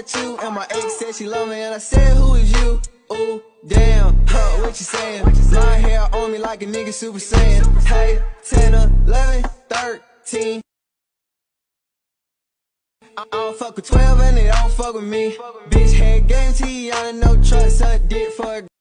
part two. And my ex said she love me, and I said, who is you? Ooh, damn, what you saying? My hair on me like a nigga Super Saiyan. Hey, 10, 11, 13. I don't fuck with 12 and they don't fuck with me. Bitch had game to you, I no trust, suck dick for a